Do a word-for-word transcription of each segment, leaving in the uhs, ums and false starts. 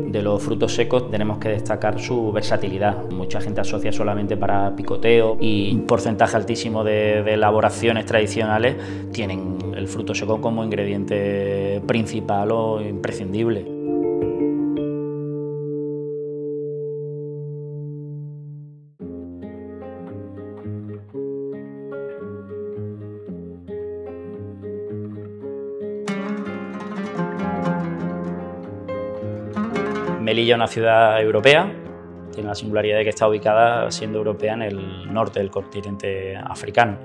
De los frutos secos tenemos que destacar su versatilidad. Mucha gente asocia solamente para picoteo y un porcentaje altísimo de, de elaboraciones tradicionales tienen el fruto seco como ingrediente principal o imprescindible. Melilla es una ciudad europea, tiene la singularidad de que está ubicada, siendo europea, en el norte del continente africano.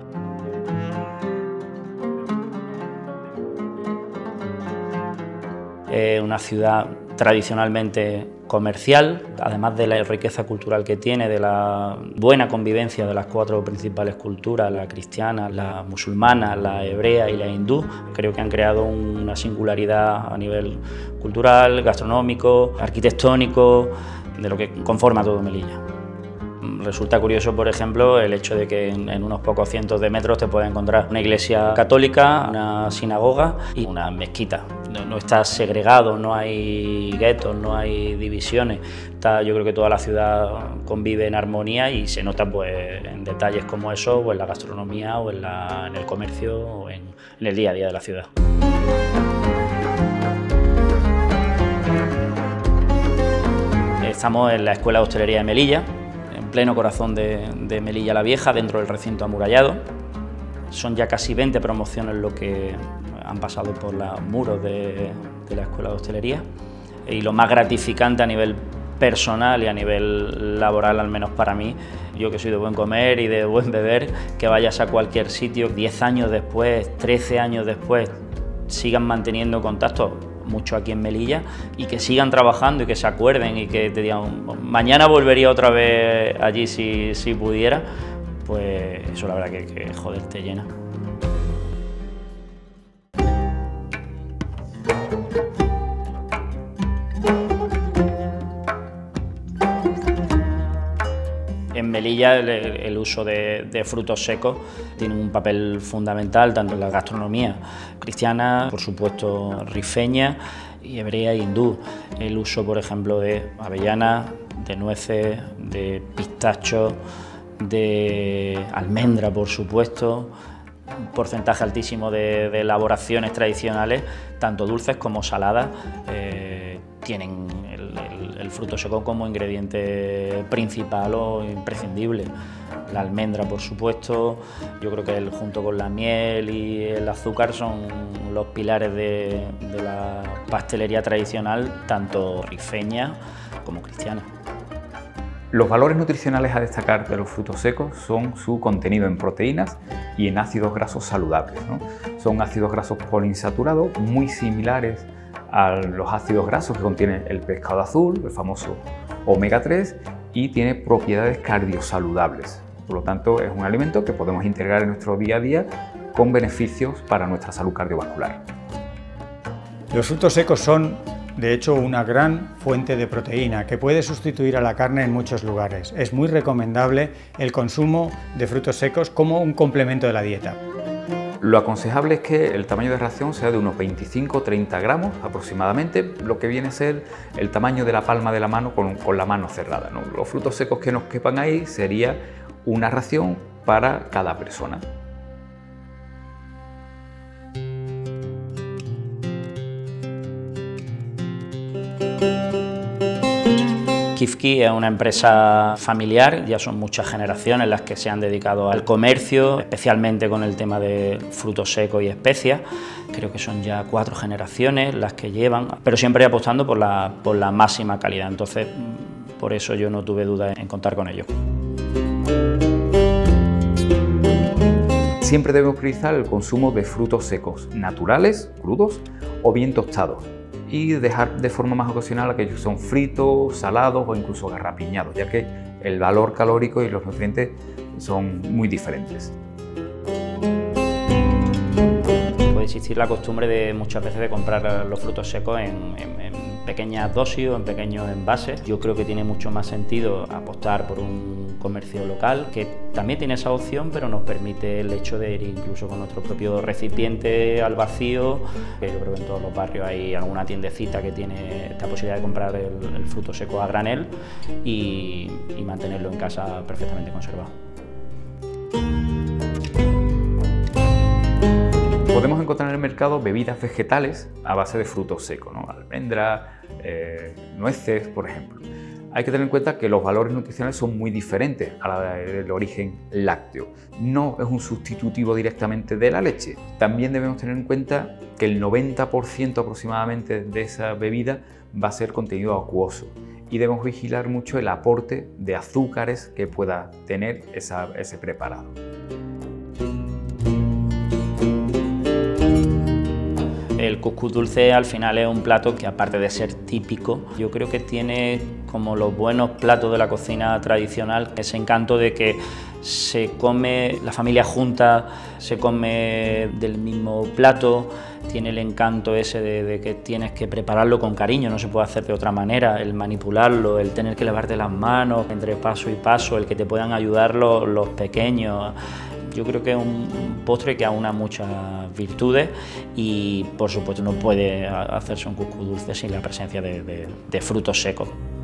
Es una ciudad tradicionalmente comercial, además de la riqueza cultural que tiene, de la buena convivencia de las cuatro principales culturas, la cristiana, la musulmana, la hebrea y la hindú. Creo que han creado una singularidad a nivel cultural, gastronómico, arquitectónico, de lo que conforma todo Melilla. Resulta curioso, por ejemplo, el hecho de que en, en unos pocos cientos de metros te puedes encontrar una iglesia católica, una sinagoga y una mezquita. No, no está segregado, no hay guetos, no hay divisiones. Está, yo creo que toda la ciudad convive en armonía y se nota pues, en detalles como eso, o en la gastronomía, o en, la, en el comercio, o en, en el día a día de la ciudad. Estamos en la Escuela de Hostelería de Melilla, en pleno corazón de, de Melilla la Vieja, dentro del recinto amurallado. Son ya casi veinte promociones lo que han pasado por los muros de, de la Escuela de Hostelería, y lo más gratificante a nivel personal y a nivel laboral, al menos para mí, yo que soy de buen comer y de buen beber, que vayas a cualquier sitio, diez años después, trece años después, sigan manteniendo contacto, mucho aquí en Melilla, y que sigan trabajando y que se acuerden y que te digan, mañana volvería otra vez allí si, si pudiera, pues eso la verdad que, que joder, te llena. En Melilla el, el uso de, de frutos secos tiene un papel fundamental tanto en la gastronomía cristiana, por supuesto rifeña, y hebrea e hindú. El uso, por ejemplo, de avellanas, de nueces, de pistachos, de almendra, por supuesto, un porcentaje altísimo de, de elaboraciones tradicionales, tanto dulces como saladas, eh, tienen el, el, el fruto seco como ingrediente principal o imprescindible. La almendra, por supuesto, yo creo que el, junto con la miel y el azúcar son los pilares de, de la pastelería tradicional, tanto rifeña como cristiana. Los valores nutricionales a destacar de los frutos secos son su contenido en proteínas y en ácidos grasos saludables, ¿no? Son ácidos grasos poliinsaturados muy similares a los ácidos grasos que contiene el pescado azul, el famoso omega tres, y tiene propiedades cardiosaludables. Por lo tanto, es un alimento que podemos integrar en nuestro día a día con beneficios para nuestra salud cardiovascular. Los frutos secos son, de hecho, una gran fuente de proteína que puede sustituir a la carne en muchos lugares. Es muy recomendable el consumo de frutos secos como un complemento de la dieta. Lo aconsejable es que el tamaño de ración sea de unos veinticinco a treinta gramos aproximadamente, lo que viene a ser el tamaño de la palma de la mano con, con la mano cerrada, ¿no? Los frutos secos que nos quepan ahí sería una ración para cada persona. Kifki es una empresa familiar, ya son muchas generaciones las que se han dedicado al comercio, especialmente con el tema de frutos secos y especias. Creo que son ya cuatro generaciones las que llevan, pero siempre apostando por la, por la máxima calidad. Entonces, por eso yo no tuve duda en contar con ellos. Siempre debemos priorizar el consumo de frutos secos naturales, crudos o bien tostados, y dejar de forma más ocasional aquellos que son fritos, salados o incluso garrapiñados, ya que el valor calórico y los nutrientes son muy diferentes. Puede existir la costumbre de muchas veces de comprar los frutos secos en, en, en pequeñas dosis o en pequeños envases. Yo creo que tiene mucho más sentido apostar por un comercio local, que también tiene esa opción, pero nos permite el hecho de ir incluso con nuestro propio recipiente al vacío. Yo creo que en todos los barrios hay alguna tiendecita que tiene esta posibilidad de comprar el, el fruto seco a granel y, y mantenerlo en casa perfectamente conservado. Podemos encontrar en el mercado bebidas vegetales a base de frutos secos, ¿no? Almendras, eh, nueces, por ejemplo. Hay que tener en cuenta que los valores nutricionales son muy diferentes a la del origen lácteo. No es un sustitutivo directamente de la leche. También debemos tener en cuenta que el noventa por ciento aproximadamente de esa bebida va a ser contenido acuoso y debemos vigilar mucho el aporte de azúcares que pueda tener esa, ese preparado. El cuscús dulce al final es un plato que, aparte de ser típico, yo creo que tiene, como los buenos platos de la cocina tradicional, ese encanto de que se come la familia junta, se come del mismo plato, tiene el encanto ese de, de que tienes que prepararlo con cariño, no se puede hacer de otra manera, el manipularlo, el tener que lavarte las manos entre paso y paso, el que te puedan ayudar los, los pequeños. Yo creo que es un postre que aúna muchas virtudes y, por supuesto, no puede hacerse un cuscús dulce sin la presencia de, de, de frutos secos.